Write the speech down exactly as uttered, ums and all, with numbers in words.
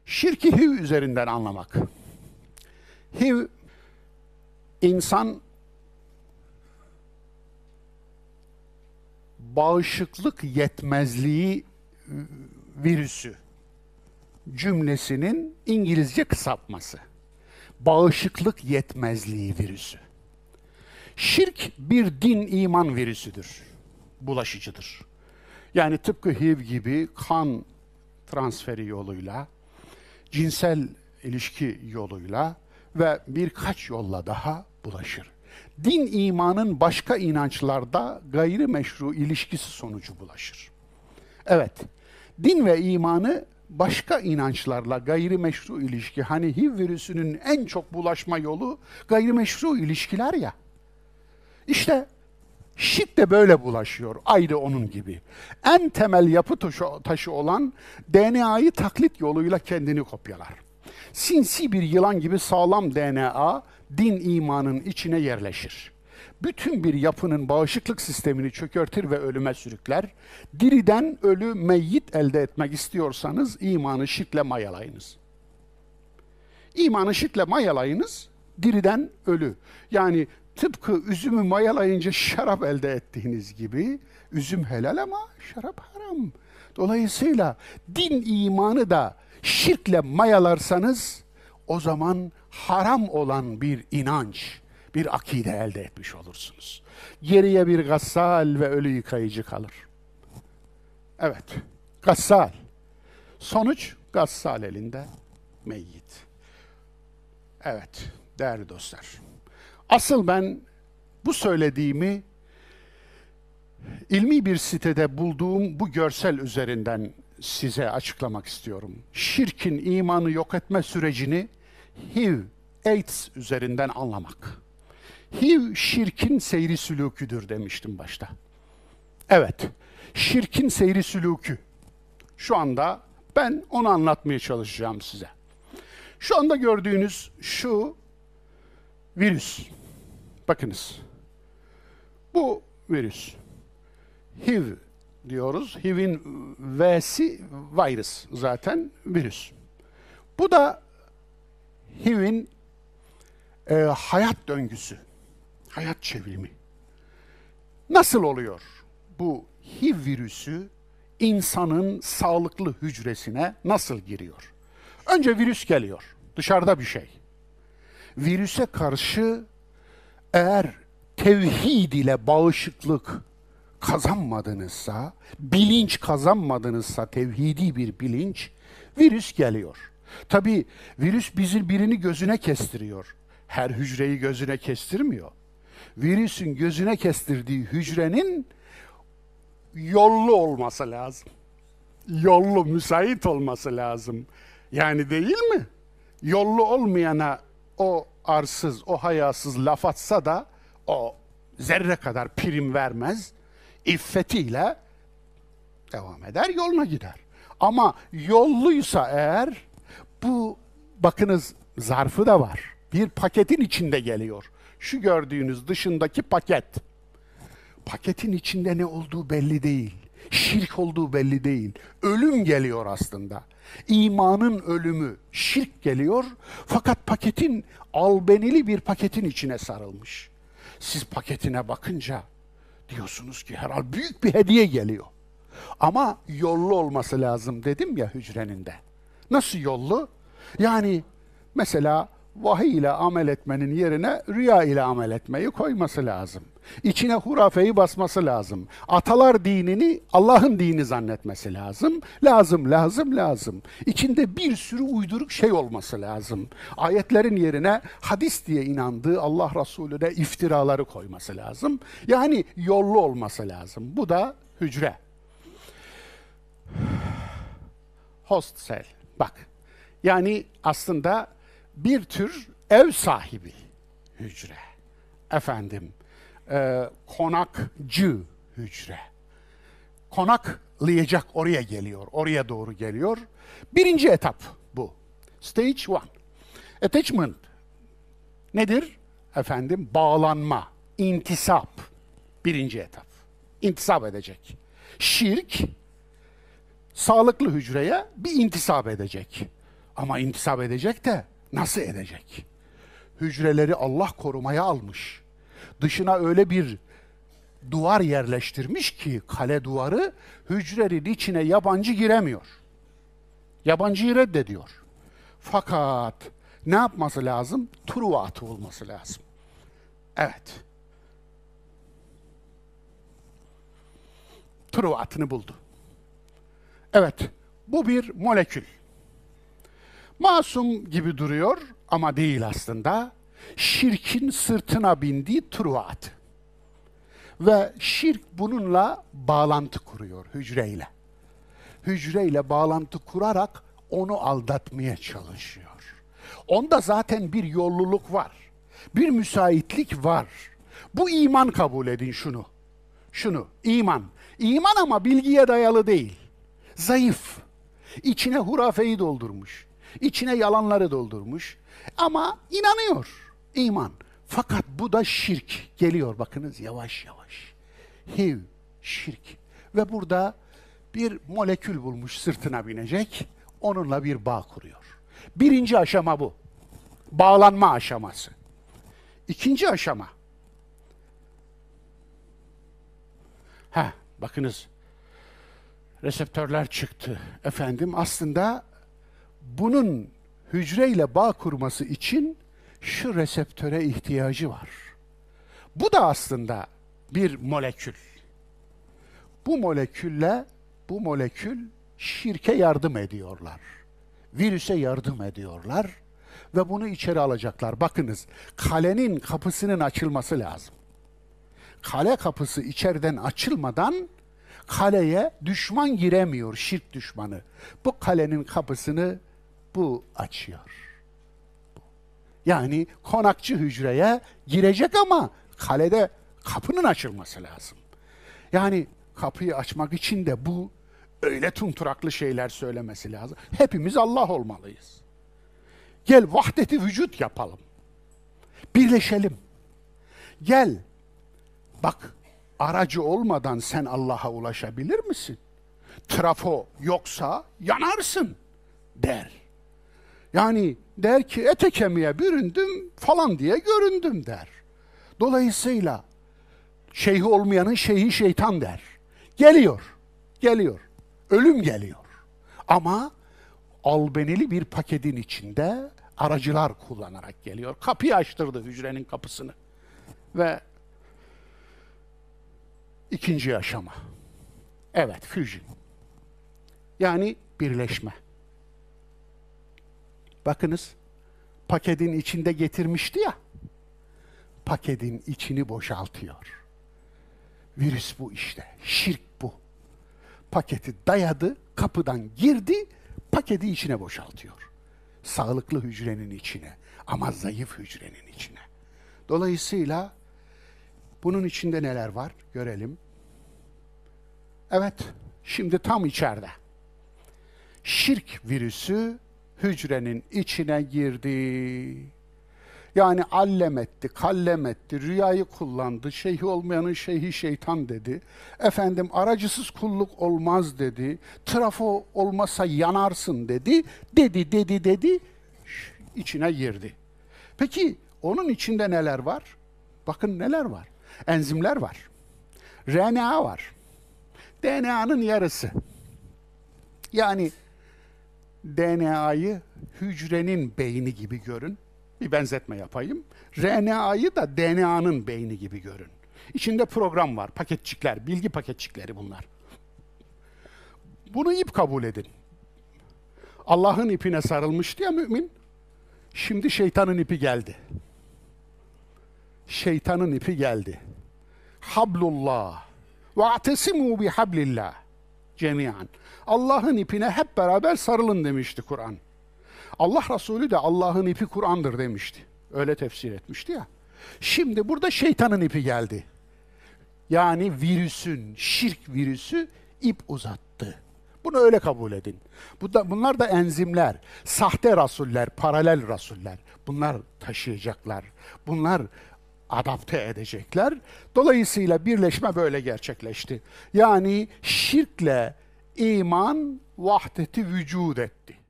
Şirki H I V üzerinden anlamak. H I V, insan bağışıklık yetmezliği virüsü cümlesinin İngilizce kısaltması. Bağışıklık yetmezliği virüsü. Şirk bir din iman virüsüdür. Bulaşıcıdır. Yani tıpkı H I V gibi kan transferi yoluyla, cinsel ilişki yoluyla ve birkaç yolla daha bulaşır. Din imanın başka inançlarda gayrimeşru ilişkisi sonucu bulaşır. Evet, din ve imanı başka inançlarla gayrimeşru ilişki, hani H I V virüsünün en çok bulaşma yolu gayrimeşru ilişkiler ya. İşte şirk de böyle bulaşıyor, ayrı onun gibi. En temel yapı taşı, taşı olan D N A'yı taklit yoluyla kendini kopyalar. Sinsi bir yılan gibi sağlam D N A, din imanın içine yerleşir. Bütün bir yapının bağışıklık sistemini çökertir ve ölüme sürükler. Diriden ölü, meyyit elde etmek istiyorsanız imanı şirkle mayalayınız. İmanı şirkle mayalayınız, diriden ölü. Yani tıpkı üzümü mayalayınca şarap elde ettiğiniz gibi, üzüm helal ama şarap haram. Dolayısıyla din imanı da şirkle mayalarsanız, o zaman haram olan bir inanç, bir akide elde etmiş olursunuz. Geriye bir gassal ve ölü yıkayıcı kalır. Evet, gassal. Sonuç, gassal elinde meyyit. Evet, değerli dostlar. Asıl ben bu söylediğimi ilmi bir sitede bulduğum bu görsel üzerinden size açıklamak istiyorum. Şirkin imanı yok etme sürecini H I V, AIDS üzerinden anlamak. H I V şirkin seyri sülûküdür demiştim başta. Evet, şirkin seyri sülûkü. Şu anda ben onu anlatmaya çalışacağım size. Şu anda gördüğünüz şu virüs. Bakınız. Bu virüs. H I V diyoruz. H I V'in V'si virüs, zaten virüs. Bu da H I V'in e, hayat döngüsü, hayat çevrimi. Nasıl oluyor? Bu H I V virüsü insanın sağlıklı hücresine nasıl giriyor? Önce virüs geliyor, dışarıda bir şey. Virüse karşı eğer tevhid ile bağışıklık kazanmadınızsa, bilinç kazanmadınızsa, tevhidi bir bilinç, virüs geliyor. Tabii virüs bizi birini gözüne kestiriyor. Her hücreyi gözüne kestirmiyor. Virüsün gözüne kestirdiği hücrenin yollu olması lazım. Yollu, müsait olması lazım. Yani değil mi? Yollu olmayana o arsız, o hayasız laf atsa da o zerre kadar prim vermez. İffetiyle devam eder, yoluna gider. Ama yolluysa eğer, bu bakınız zarfı da var. Bir paketin içinde geliyor. Şu gördüğünüz dışındaki paket. Paketin içinde ne olduğu belli değil. Şirk olduğu belli değil. Ölüm geliyor aslında. İmanın ölümü, şirk geliyor. Fakat paketin albenili bir paketin içine sarılmış. Siz paketine bakınca diyorsunuz ki herhalde büyük bir hediye geliyor. Ama yollu olması lazım dedim ya hücrenin de. Nasıl yollu? Yani mesela vahiy ile amel etmenin yerine rüya ile amel etmeyi koyması lazım. İçine hurafeyi basması lazım. Atalar dinini Allah'ın dini zannetmesi lazım. Lazım, lazım, lazım. İçinde bir sürü uyduruk şey olması lazım. Ayetlerin yerine hadis diye inandığı Allah Resulü'ne iftiraları koyması lazım. Yani yollu olması lazım. Bu da hücre. Host cell. Bak. Yani aslında bir tür ev sahibi hücre. Efendim, e, konakcı hücre. Konaklayacak, oraya geliyor, oraya doğru geliyor. Birinci etap bu. Stage one. Attachment nedir? Efendim, bağlanma, intisap. Birinci etap. İntisap edecek. Şirk, sağlıklı hücreye bir intisap edecek. Ama intisap edecek de nasıl edecek? Hücreleri Allah korumaya almış. Dışına öyle bir duvar yerleştirmiş ki, kale duvarı, hücrenin içine yabancı giremiyor. Yabancıyı reddediyor. Fakat ne yapması lazım? Truva atı olması lazım. Evet. Truva atını buldu. Evet, bu bir molekül. Masum gibi duruyor ama değil aslında. Şirkin sırtına bindiği Truva atı. Ve şirk bununla bağlantı kuruyor hücreyle. Hücreyle bağlantı kurarak onu aldatmaya çalışıyor. Onda zaten bir yolluluk var. Bir müsaitlik var. Bu iman, kabul edin şunu. Şunu, iman. İman ama bilgiye dayalı değil. Zayıf. İçine hurafeyi doldurmuş. İçine yalanları doldurmuş. Ama inanıyor. İman. Fakat bu da şirk. Geliyor bakınız yavaş yavaş. Hiv, şirk. Ve burada bir molekül bulmuş, sırtına binecek. Onunla bir bağ kuruyor. Birinci aşama bu. Bağlanma aşaması. İkinci aşama. Ha, bakınız. Reseptörler çıktı. Efendim, aslında bunun hücreyle bağ kurması için şu reseptöre ihtiyacı var. Bu da aslında bir molekül. Bu molekülle, bu molekül şirke yardım ediyorlar. Virüse yardım ediyorlar ve bunu içeri alacaklar. Bakınız, kalenin kapısının açılması lazım. Kale kapısı içeriden açılmadan kaleye düşman giremiyor, şirk düşmanı. Bu kalenin kapısını bu açıyor. Yani konakçı hücreye girecek ama kalede kapının açılması lazım. Yani kapıyı açmak için de bu öyle tunturaklı şeyler söylemesi lazım. Hepimiz Allah olmalıyız. Gel vahdeti vücut yapalım. Birleşelim. Gel. Bak, aracı olmadan sen Allah'a ulaşabilir misin? Trafo yoksa yanarsın der. Yani der ki ete kemiğe büründüm falan diye göründüm der. Dolayısıyla şeyhi olmayanın şeyhi şeytan der. Geliyor, geliyor. Ölüm geliyor. Ama albenili bir paketin içinde aracılar kullanarak geliyor. Kapıyı açtırdı, hücrenin kapısını. Ve ikinci aşama. Evet, fusion. Yani birleşme. Bakınız, paketin içinde getirmişti ya, paketin içini boşaltıyor. Virüs bu işte, şirk bu. Paketi dayadı, kapıdan girdi, paketi içine boşaltıyor. Sağlıklı hücrenin içine ama zayıf hücrenin içine. Dolayısıyla bunun içinde neler var görelim. Evet, şimdi tam içeride. Şirk virüsü hücrenin içine girdi. Yani allem etti, kallem etti, rüyayı kullandı, şeyhi olmayanın şeyhi şeytan dedi. Efendim, aracısız kulluk olmaz dedi, trafo olmasa yanarsın dedi, dedi, dedi, dedi, içine girdi. Peki, onun içinde neler var? Bakın neler var. Enzimler var. R N A var. D N A'nın yarısı. Yani D N A'yı hücrenin beyni gibi görün. Bir benzetme yapayım. R N A'yı da D N A'nın beyni gibi görün. İçinde program var, paketçikler, bilgi paketçikleri bunlar. Bunu ip kabul edin. Allah'ın ipine sarılmıştı ya mümin. Şimdi şeytanın ipi geldi. Şeytanın ipi geldi. Hablullah ve atesimu bi hablillah cemiyan. Allah'ın ipine hep beraber sarılın demişti Kur'an. Allah Resulü de Allah'ın ipi Kur'an'dır demişti. Öyle tefsir etmişti ya. Şimdi burada şeytanın ipi geldi. Yani virüsün, şirk virüsü ip uzattı. Bunu öyle kabul edin. Bu da, bunlar da enzimler, sahte rasuller, paralel rasuller. Bunlar taşıyacaklar. Bunlar adapte edecekler. Dolayısıyla birleşme böyle gerçekleşti. Yani şirkle iman vahdeti vücud etti.